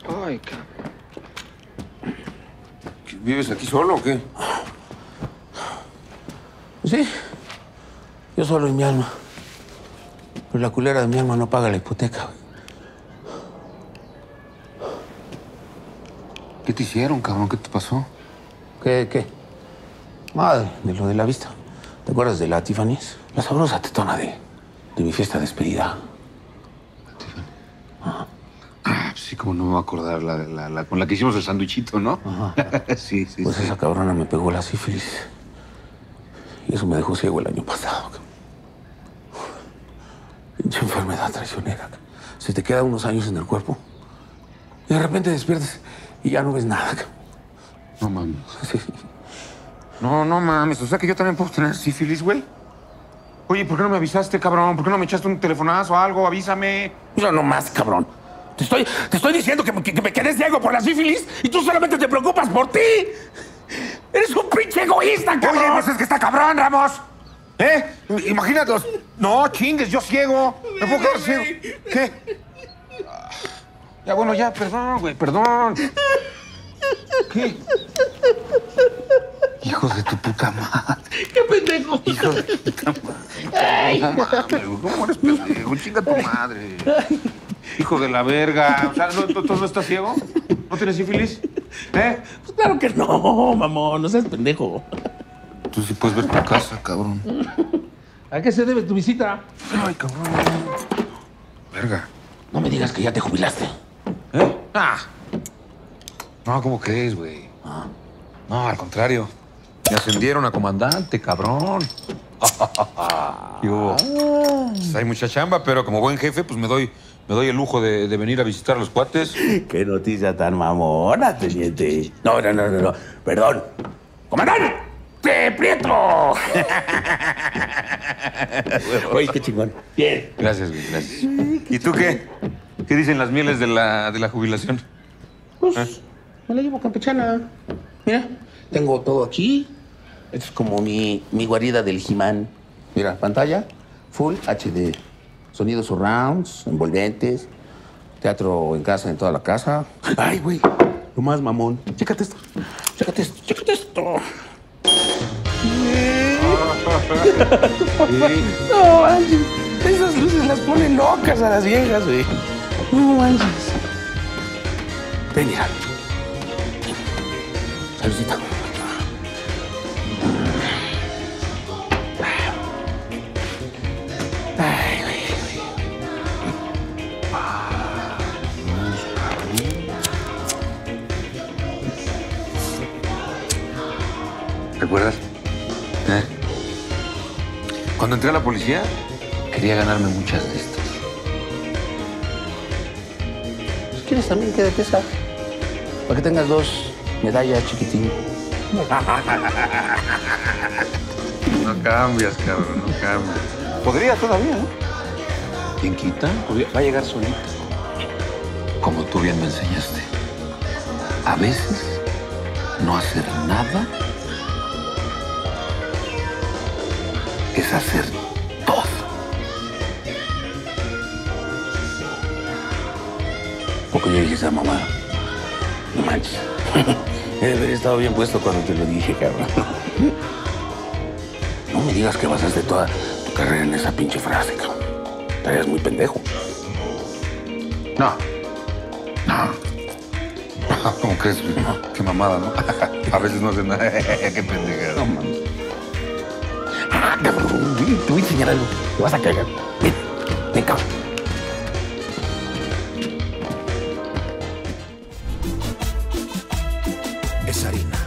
Ay, cabrón. ¿Vives aquí solo o qué? Sí, yo solo en mi alma. Pero la culera de mi alma no paga la hipoteca, güey. ¿Qué te hicieron, cabrón? ¿Qué te pasó? ¿Qué? Madre, de lo de la vista. ¿Te acuerdas de la Tiffany's? La sabrosa tetona de mi fiesta de despedida. Tiffany. Sí, como no me voy a acordar, la con la que hicimos el sándwichito, ¿no? Ajá. Sí. Pues esa cabrona me pegó la sífilis. Y eso me dejó ciego el año pasado. Pinche enfermedad traicionera. Se te queda unos años en el cuerpo. Y de repente despiertas y ya no ves nada. No mames. Sí. No mames. O sea que yo también puedo tener sífilis, güey. Oye, ¿por qué no me avisaste, cabrón? ¿Por qué no me echaste un telefonazo o algo? Avísame. Mira nomás, cabrón. Te estoy diciendo que me quedé ciego por la sífilis y tú solamente te preocupas por ti. Eres un pinche egoísta, cabrón. Oye, pues es que está cabrón, Ramos. ¿Eh? Imagínate. No, chingues, yo ciego. ¿Me puedo quedar ciego? ¿Qué? Ya, bueno, ya, perdón, güey, perdón. ¿Qué? Hijo de tu puta madre. ¡Qué pendejo! Hijo de tu puta madre. No mames, güey, ¿cómo eres pendejo? Chinga tu madre. Hijo de la verga. O sea, ¿tú no estás ciego? ¿No tienes sífilis? ¿Eh? Pues claro que no, mamón. No seas pendejo. Tú sí puedes ver tu casa, cabrón. ¿A qué se debe tu visita? Ay, cabrón. Verga. No me digas que ya te jubilaste. ¿Eh? No, ¿cómo crees, güey? No, al contrario. Me ascendieron a comandante, cabrón. Digo, pues hay mucha chamba, pero como buen jefe, pues me doy el lujo de venir a visitar a los cuates. Qué noticia tan mamona, teniente. No. Perdón. ¡Comandante! ¡Prieto! Oye, qué chingón. Bien. Gracias, güey, gracias. ¿Y tú qué? ¿Qué dicen las mieles de la jubilación? Pues, me la llevo campechana. Mira, tengo todo aquí. Esto es como mi guarida del He-Man. Mira, pantalla, Full HD. Sonidos surrounds, envolventes. Teatro en casa, en toda la casa. Ay, güey, lo más mamón. Chécate esto. No manches, esas luces las ponen locas a las viejas, güey. No manches. Ven, mira. Saludcita. Ay, güey. ¿Recuerdas? Cuando entré a la policía, quería ganarme muchas de estas. Si quieres también, quédate esa. Para que tengas 2 medallas, chiquitín. No cambias, cabrón, no cambias. Podría todavía, ¿no? ¿Quién quita? Va a llegar solita. Como tú bien me enseñaste. A veces, no hacer nada es hacer todo. Poco yo dije esa mamá. No manches. Debe haber estado bien puesto cuando te lo dije, cabrón. No me digas que basaste toda tu carrera en esa pinche frase, cabrón. Estarías muy pendejo. No. ¿Cómo crees? Qué mamada, ¿no? A veces no hace nada. Qué pendejada. No mames. Cabrón, te voy a enseñar algo. Te vas a cagar. Ven, cabrón. Es harina.